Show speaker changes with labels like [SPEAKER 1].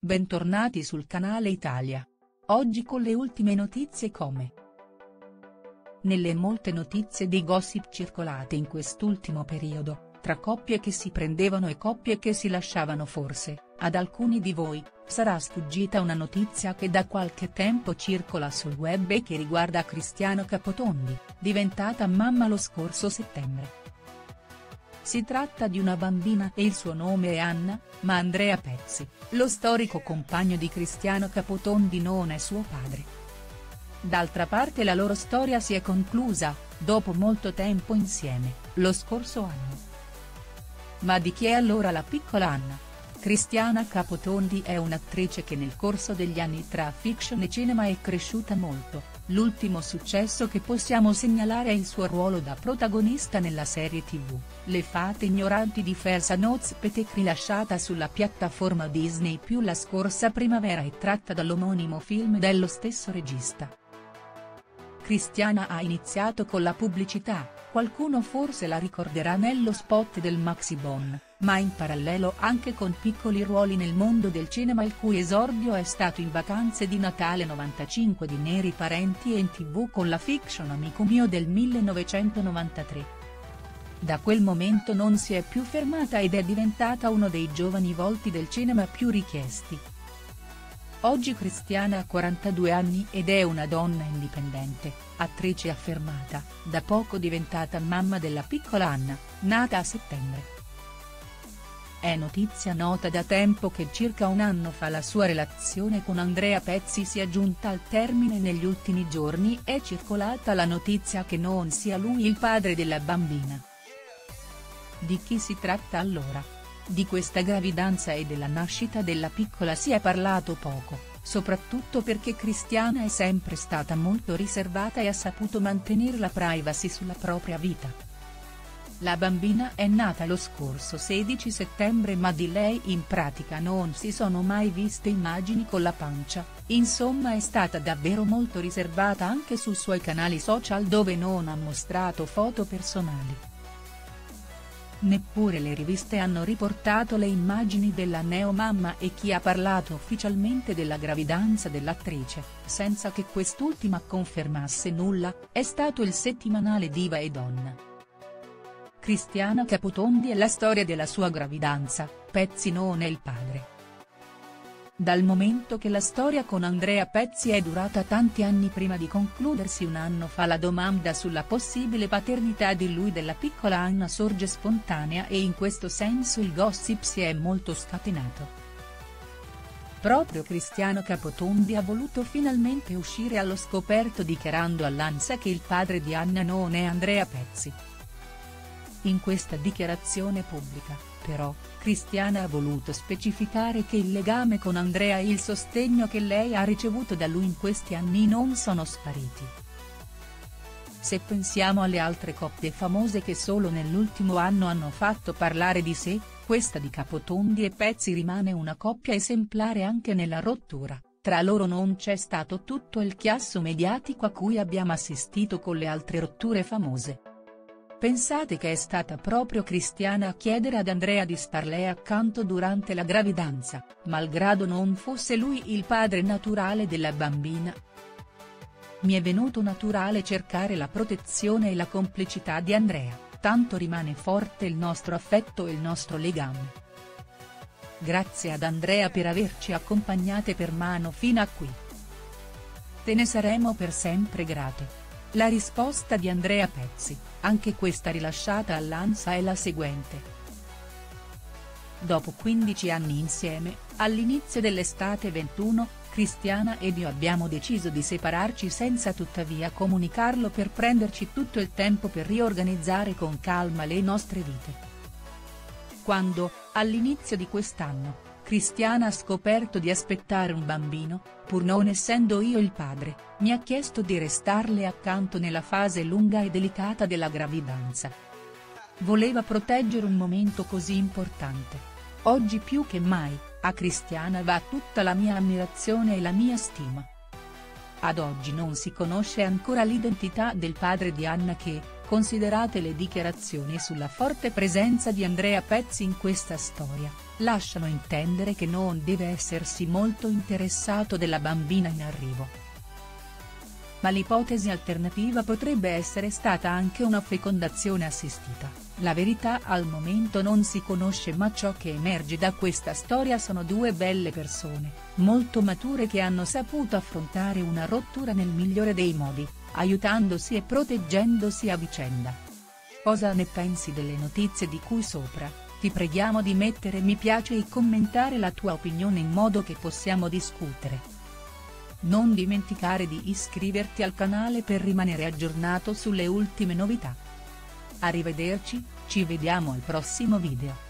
[SPEAKER 1] bentornati sul canale Italia. Oggi con le ultime notizie come. Nelle molte notizie di gossip circolate in quest'ultimo periodo, tra coppie che si prendevano e coppie che si lasciavano forse, ad alcuni di voi, sarà sfuggita una notizia che da qualche tempo circola sul web e che riguarda Cristiana Capotondi, diventata mamma lo scorso settembre. Si tratta di una bambina e il suo nome è Anna, ma Andrea Pezzi, lo storico compagno di Cristiana Capotondi non è suo padre. D'altra parte la loro storia si è conclusa, dopo molto tempo insieme, lo scorso anno. Ma di chi è allora la piccola Anna? Cristiana Capotondi è un'attrice che nel corso degli anni tra fiction e cinema è cresciuta molto, l'ultimo successo che possiamo segnalare è il suo ruolo da protagonista nella serie tv, Le fate ignoranti di First Notes rilasciata sulla piattaforma Disney+ la scorsa primavera e tratta dall'omonimo film dello stesso regista. Cristiana ha iniziato con la pubblicità, qualcuno forse la ricorderà nello spot del Maxi Bon, ma in parallelo anche con piccoli ruoli nel mondo del cinema il cui esordio è stato in Vacanze di Natale 95 di Neri Parenti e in tv con la fiction Amico mio del 1993. Da quel momento non si è più fermata ed è diventata uno dei giovani volti del cinema più richiesti. Oggi Cristiana ha 42 anni ed è una donna indipendente, attrice affermata, da poco diventata mamma della piccola Anna, nata a settembre. È notizia nota da tempo che circa un anno fa la sua relazione con Andrea Pezzi sia giunta al termine. Negli ultimi giorni è circolata la notizia che non sia lui il padre della bambina. Di chi si tratta allora? Di questa gravidanza e della nascita della piccola si è parlato poco, soprattutto perché Cristiana è sempre stata molto riservata e ha saputo mantenere la privacy sulla propria vita. La bambina è nata lo scorso 16 settembre ma di lei in pratica non si sono mai viste immagini con la pancia, insomma è stata davvero molto riservata anche sui suoi canali social dove non ha mostrato foto personali. Neppure le riviste hanno riportato le immagini della neomamma e chi ha parlato ufficialmente della gravidanza dell'attrice, senza che quest'ultima confermasse nulla, è stato il settimanale Diva e Donna. Cristiana Capotondi è la storia della sua gravidanza, Pezzi non è il padre. Dal momento che la storia con Andrea Pezzi è durata tanti anni prima di concludersi un anno fa la domanda sulla possibile paternità di lui della piccola Anna sorge spontanea e in questo senso il gossip si è molto scatenato. Proprio Cristiana Capotondi ha voluto finalmente uscire allo scoperto dichiarando all'ANSA che il padre di Anna non è Andrea Pezzi. In questa dichiarazione pubblica, però, Cristiana ha voluto specificare che il legame con Andrea e il sostegno che lei ha ricevuto da lui in questi anni non sono spariti. Se pensiamo alle altre coppie famose che solo nell'ultimo anno hanno fatto parlare di sé, questa di Capotondi e Pezzi rimane una coppia esemplare anche nella rottura, tra loro non c'è stato tutto il chiasso mediatico a cui abbiamo assistito con le altre rotture famose. Pensate che è stata proprio Cristiana a chiedere ad Andrea di starle accanto durante la gravidanza, malgrado non fosse lui il padre naturale della bambina. Mi è venuto naturale cercare la protezione e la complicità di Andrea, tanto rimane forte il nostro affetto e il nostro legame. Grazie ad Andrea per averci accompagnate per mano fino a qui. Te ne saremo per sempre grate. La risposta di Andrea Pezzi, anche questa rilasciata all'ANSA è la seguente. Dopo 15 anni insieme, all'inizio dell'estate 21, Cristiana ed io abbiamo deciso di separarci senza tuttavia comunicarlo per prenderci tutto il tempo per riorganizzare con calma le nostre vite. Quando, all'inizio di quest'anno, Cristiana ha scoperto di aspettare un bambino, pur non essendo io il padre, mi ha chiesto di restarle accanto nella fase lunga e delicata della gravidanza. Voleva proteggere un momento così importante. Oggi più che mai, a Cristiana va tutta la mia ammirazione e la mia stima. Ad oggi non si conosce ancora l'identità del padre di Anna che, Considerate le dichiarazioni sulla forte presenza di Andrea Pezzi in questa storia, lasciano intendere che non deve essersi molto interessato della bambina in arrivo. Ma l'ipotesi alternativa potrebbe essere stata anche una fecondazione assistita. La verità al momento non si conosce, ma ciò che emerge da questa storia sono due belle persone, molto mature, che hanno saputo affrontare una rottura nel migliore dei modi, aiutandosi e proteggendosi a vicenda. Cosa ne pensi delle notizie di cui sopra? Ti preghiamo di mettere mi piace e commentare la tua opinione in modo che possiamo discutere. Non dimenticare di iscriverti al canale per rimanere aggiornato sulle ultime novità. Arrivederci, ci vediamo al prossimo video.